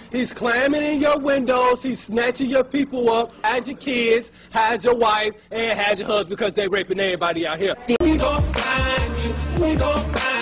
He's climbing in your windows. He's snatching your people up. Hide your kids, hide your wife, and hide your husband because they raping everybody out here. We gon' find you. We gon' find you.